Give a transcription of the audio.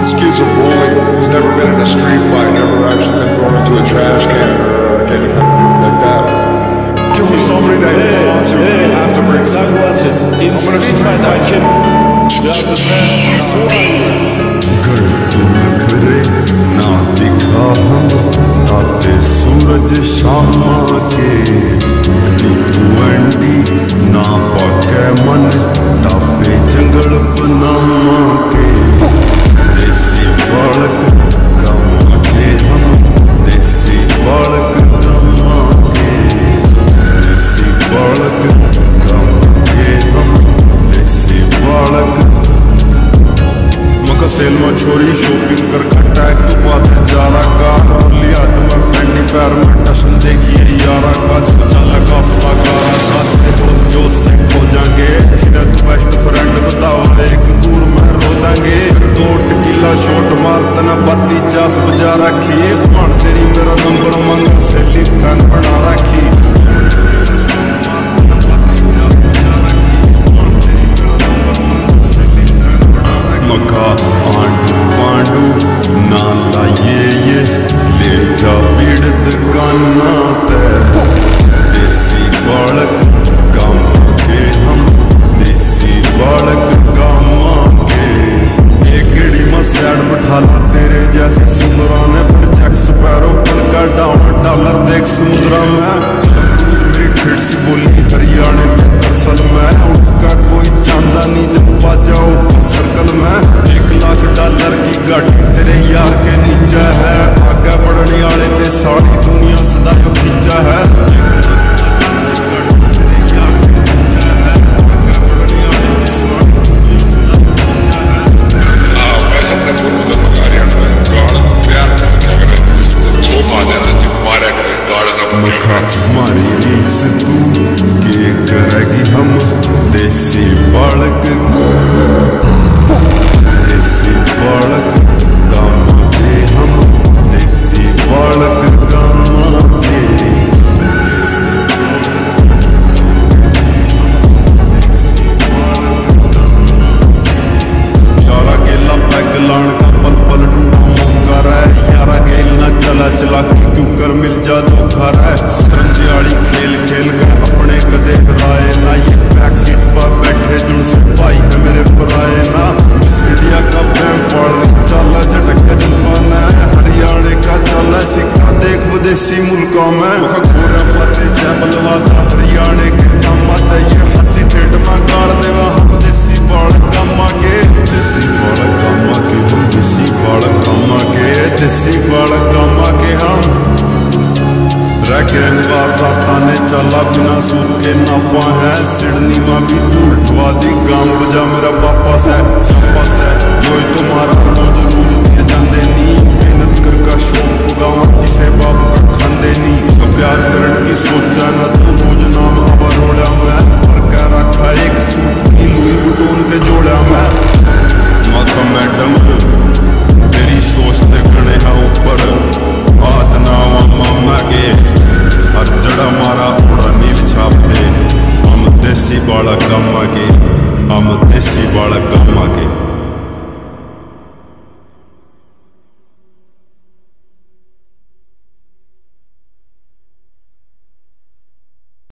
This kid's a bully. He's never been in a street fight, never actually been thrown into a trash can or anything like that. Killing somebody that you want to, you have to bring sunglasses in street fight action. ना दिखा हम ताते सूरज शामा के तू अंडी ना पके मन तापे जंगल बनामा के देसी बालक गामा के हम देसी बालक गामा के देसी बालक गामा के हम देसी बालक सेल में छोरी शॉपिंग कर खट्टा एक तो पाते जारा का लिया तुम्हार फ्रेंडी पैर में टशन देखिए यारा का चल काफला गारा का तेरे दोस्त जो से खो जाएंगे जिन्हें तू बेस्ट फ्रेंड बताओ एक दूर में रो देंगे फिर 2 टीला शॉट मारते न बत्ती 50 बजा रखी फान तेरी मेरा नंबर मांग सेली फैन बना रखी मखा आंडू पांडू ना लाइए ले जा पीड़ित काना ते देसी बालक गामा के हम देसी बालक गामा के एक गेड़ी में सैड बैठा ला तेरे जैसे सुंदरा ने फिर जैक्स पैरों पल का डाउन डॉलर देख समुद्रा में मेरी ठेठ सी बोली हरियाणा के दरअसल में उठका कोई चांदा नहीं जब पा जाओ सर्कल में $1 लाख की गाड़ी तेरे यार के नीचे है आगे बढ़ने वाले ते सारी दुनिया सदायो खींचा है मारी रीस तू के करेगी हम देसी बालक देसी बालक गामा के हम देसी बालक गामा के देसी यारा गेला पैग लान का पल पल ढूंढा मौका रहे यारा गेल ना चला चला क्यों कर मिल जा धोखा रहे शतरंज वाली खेल खेल कर अपने कदे कराए ना ये बैक सीट पर बैठे जुड़ से पाई है मेरे पराए ना सीढ़िया का बैम पड़ चाला झटक के जुल्फाना है हरियाणा का चाला सिक्का देख विदेशी मुल्कों में घोरा पाते जय बलवाता हरियाणा के नाम आते ये हंसी ठेठ में गाड़ देवा हम देसी बालक गामा के देसी बालक गामा के हम देसी बालक गामा के देसी बालक गामा के हम बार राता ने चला बिना सूद के नापा है सिडनी में भी धूल ठुआ दी गांव बजा मेरा पापा से सपा से जो तुम्हारा रोज रोज दिए जाते नी मेहनत कर का शौक पुगावा किसे बाप का खांदे नी तो प्यार करन की सोचा ना तू रोज नाम आवा रोड़ा मैं पर कह रखा एक सूट की लुई बुटोन के जोड़ा मैं माता मैडम तेरी सोच ते गणे है ऊपर हाथ नावा मामा के हर जड़ा मारा उड़ा नील छाप दे हम देसी बालक गामा के हम देसी बालक गामा